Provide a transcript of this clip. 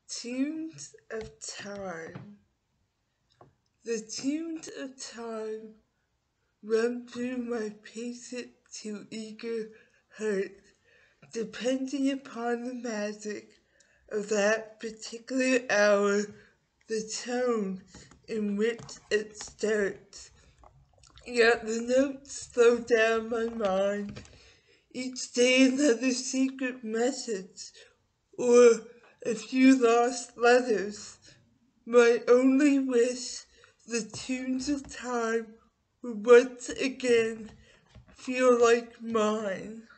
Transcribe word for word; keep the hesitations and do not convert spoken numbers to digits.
Tunes of Time. The tunes of time run through my patient to eager heart, depending upon the magic of that particular hour, the tone in which it starts. Yet the notes slow down my mind, each day another secret message, or a few lost letters. My only wish, the tunes of time would once again feel like mine.